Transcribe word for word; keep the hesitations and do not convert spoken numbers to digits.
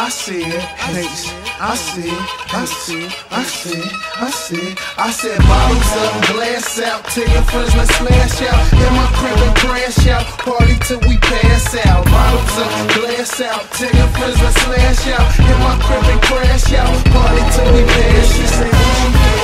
I see it, hates. I see, I see, I see, I see. I said bottles up, glass out, till your friends let's smash out. In my crib and crash out, party till we pass out. Bottles up, glass out, till your friends let's smash out. In my crib and crash out, party till we pass out. She say,